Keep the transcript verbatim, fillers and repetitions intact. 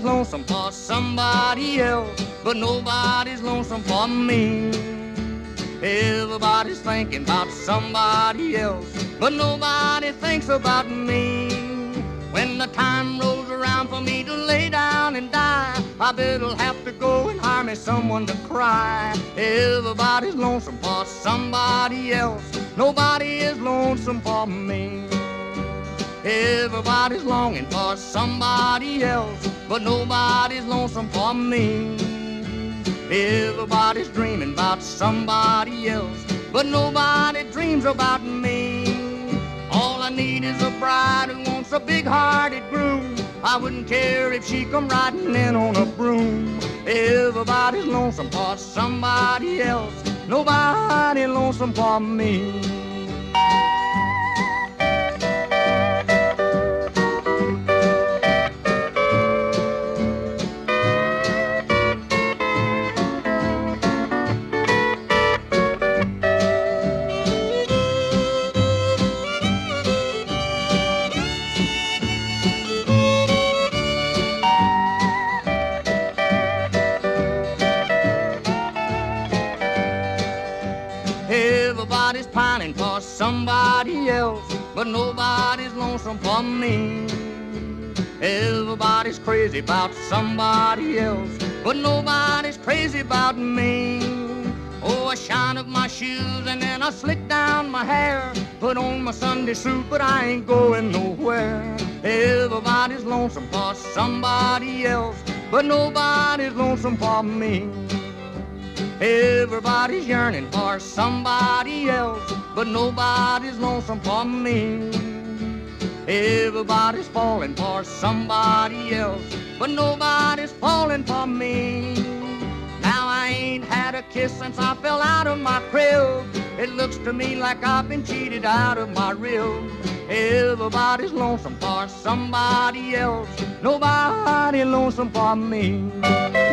lonesome for somebody else, but nobody's lonesome for me. Everybody's thinking about somebody else, but nobody thinks about me. When the time rolls around for me to lay down and die, I better'll have to go and hire me someone to cry. Everybody's lonesome for somebody else, nobody is lonesome for me. Everybody's longing for somebody else, but nobody's lonesome for me. Everybody's dreaming about somebody else, but nobody dreams about me. All I need is a bride who wants a big-hearted groom. I wouldn't care if she come riding in on a broom. Everybody's lonesome for somebody else, nobody lonesome for me. Everybody's pining for somebody else, but nobody's lonesome for me. Everybody's crazy about somebody else, but nobody's crazy about me. Oh, a shine of my shoes and then I slick down my hair, put on my Sunday suit, but I ain't going nowhere. Everybody's lonesome for somebody else, but nobody's lonesome for me. Everybody's yearning for somebody else, but nobody's lonesome for me. Everybody's falling for somebody else, but nobody's falling for me. Now I ain't had a kiss since I fell out of my crib. It looks to me like I've been cheated out of my rib. Everybody's lonesome for somebody else, nobody lonesome for me.